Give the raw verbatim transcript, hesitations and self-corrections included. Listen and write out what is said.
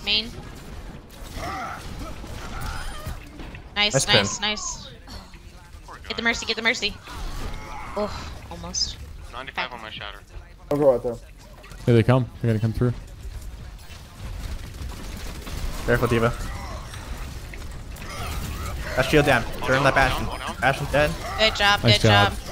Main. Nice, Nice nice, pin. nice. Get the Mercy, get the Mercy. Oh, almost. ninety-five on my shatter. I'll go out there. Here they come. They're gonna come through. Careful, Diva. That shield down. Turn that Bastion. Bastion's dead. Good job, Nice good job. job.